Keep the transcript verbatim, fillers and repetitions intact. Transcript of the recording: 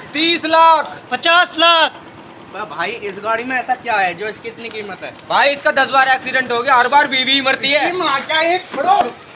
तीस लाख। पचास लाख। भाई इस गाड़ी में ऐसा क्या है जो इसकी इतनी कीमत है? भाई इसका दस बार एक्सीडेंट हो गया, हर बार बीवी मरती है। माँ क्या एक